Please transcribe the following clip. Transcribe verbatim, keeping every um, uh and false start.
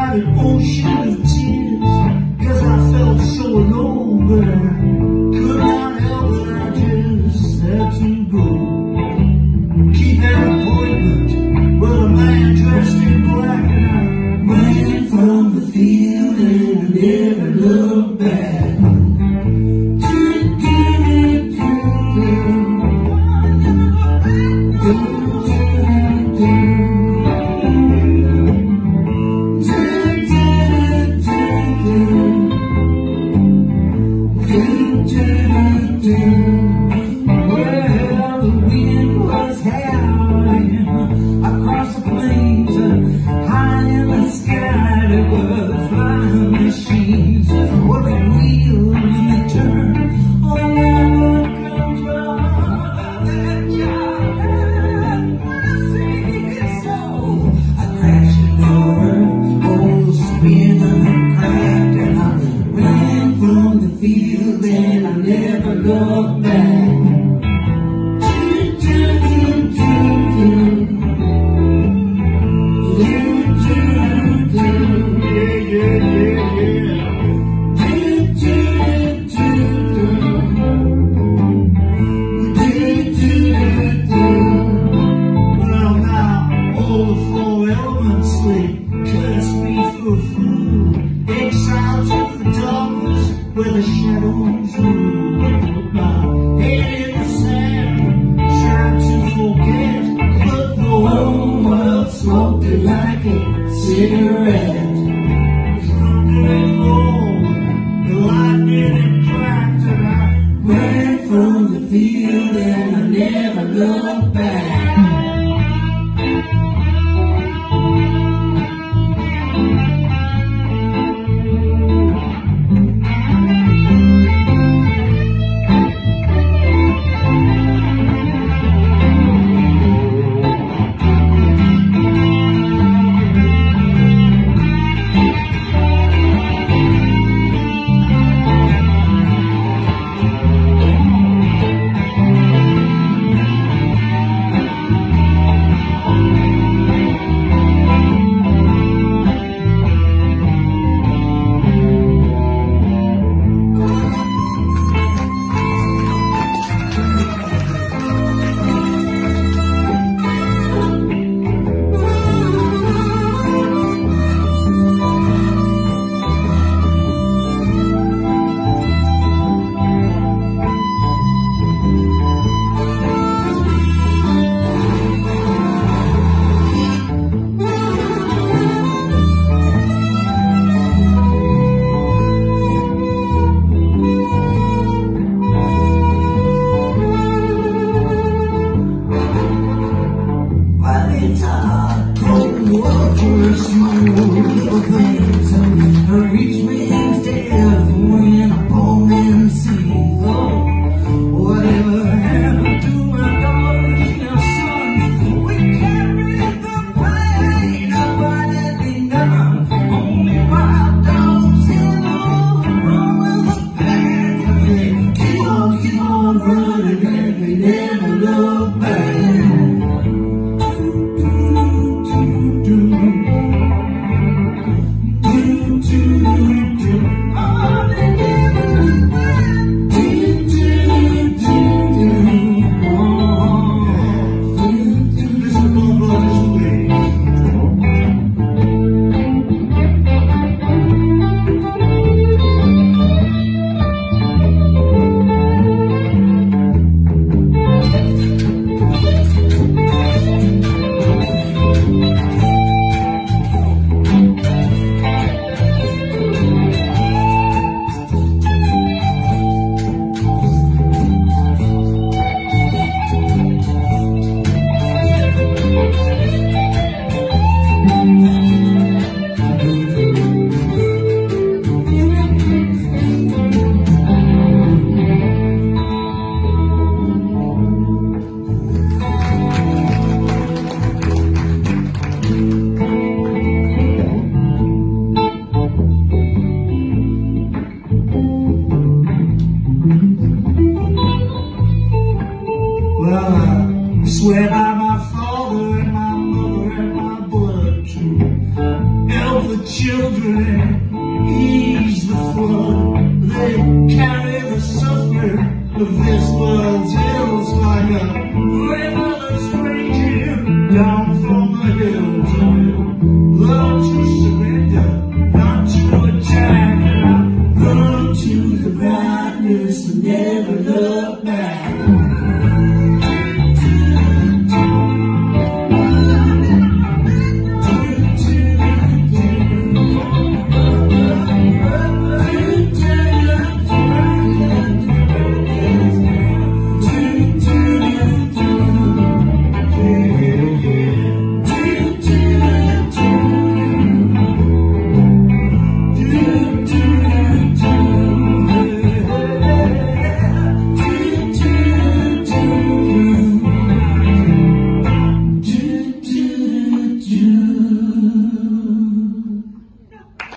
like an ocean of tears, 'cause I felt so alone, but I could not help it, I just had to go. Keep that appointment with a man dressed in black, and I ran from the field and I never looked back. Well, the wind was howling across the plains, high in the sky there were flying machines. Well, they wheel and they turn, oh, never comes from that job. When I see it so, I crashed it over, oh, spinning and cracked, and I ran from the field and I never looked back. Where the shadows rule, my head in the sand, trying to forget, but the whole world smoked it like a cigarette. Thunder and roll, the lightning and cracked, and I ran from the field and I never looked back. help the children, ease the flood. They carry the suffering of this world's ills like a river that's raging down from the hills. Learn to surrender.